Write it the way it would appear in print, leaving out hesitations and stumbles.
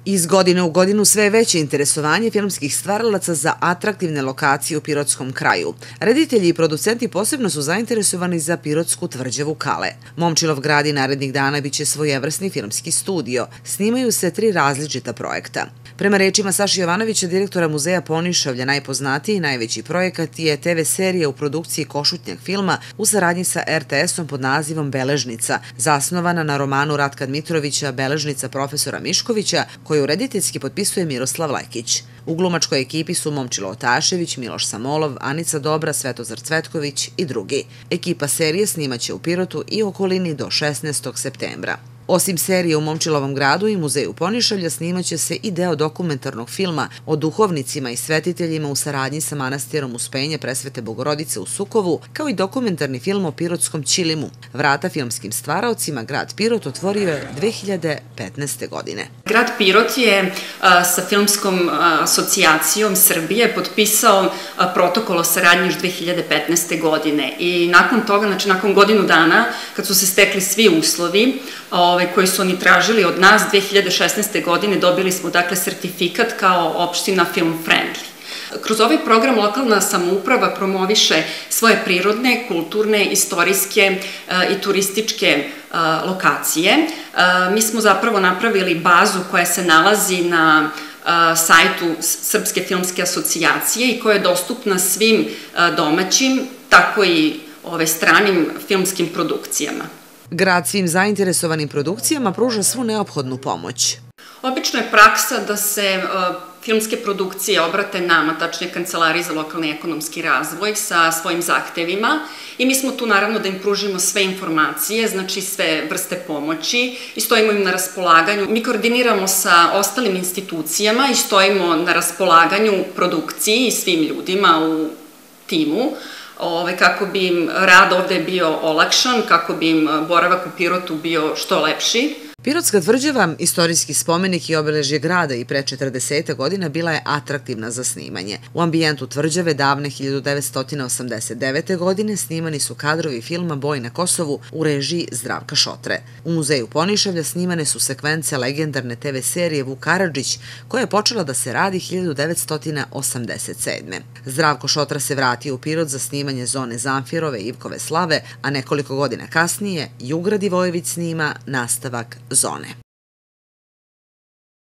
Iz godine u godinu sve je veće interesovanje filmskih stvaralaca za atraktivne lokacije u pirotskom kraju. Reditelji i producenti posebno su zainteresovani za pirotsku tvrđavu Kale. Momčilov grad i narednih dana biće svojevrsni filmski studio. Snimaju se 3 različita projekta. Prema rečima Saše Jovanovića, direktora muzeja Ponišavlja, najpoznatiji i najveći projekat je TV serija u produkciji Košutnjak filma u saradnji sa RTS-om pod nazivom Beležnica, zasnovana na romanu Ratka Dmitrovića Beležnica profesora Miškovića, koju rediteljski potpisuje Miroslav Lekić. U glumačkoj ekipi su Momčilo Otašević, Miloš Samolov, Anica Dobra, Svetozar Cvetković i drugi. Ekipa serije snimaće u Pirotu i okolini do 16. septembra. Osim serije u Momčilovom gradu i muzeju Ponišavlja, snimaće se i deo dokumentarnog filma o duhovnicima i svetiteljima u saradnji sa manastirom Uspenje Presvete Bogorodice u Sukovu, kao i dokumentarni film o pirotskom Ćilimu. Vrata filmskim stvaraocima grad Pirot otvorio je 2015. godine. Grad Pirot je sa Filmskom asocijacijom Srbije potpisao protokol o saradnji još 2015. godine i nakon toga, znači nakon godinu dana, kad su se stekli svi uslovi koji su oni tražili od nas, 2016. godine dobili smo dakle sertifikat kao opština film friendly. Kroz ovaj program lokalna samouprava promoviše svoje prirodne, kulturne, istorijske i turističke lokacije. Mi smo zapravo napravili bazu koja se nalazi na sajtu Srpske filmske asocijacije i koja je dostupna svim domaćim, tako i stranim filmskim produkcijama. Grad svim zainteresovanim produkcijama pruža svu neophodnu pomoć. Obično je praksa da se filmske produkcije obrate nama, tačnije Kancelariji za lokalni ekonomski razvoj, sa svojim zahtevima i mi smo tu naravno da im pružimo sve informacije, znači sve vrste pomoći i stojimo im na raspolaganju. Mi koordiniramo sa ostalim institucijama i stojimo na raspolaganju produkciji i svim ljudima u timu, kako bi im rad ovde bio olakšan, kako bi im boravak u Pirotu bio što lepši. Pirotska tvrđava, istorijski spomenik i obeležje grada i pre 40 godina bila je atraktivna za snimanje. U ambijentu tvrđave davne 1989. godine snimani su kadrovi filma Boj na Kosovu u režiji Zdravka Šotre. U muzeju Ponišavlja snimane su sekvence legendarne TV serije Vuk Karadžić, koja je počela da se radi 1987. Zdravko Šotra se vratio u Pirot za snimanje Zone Zamfirove i Ivkove slave, a nekoliko godina kasnije Jugra Divojević snima nastavak Zone.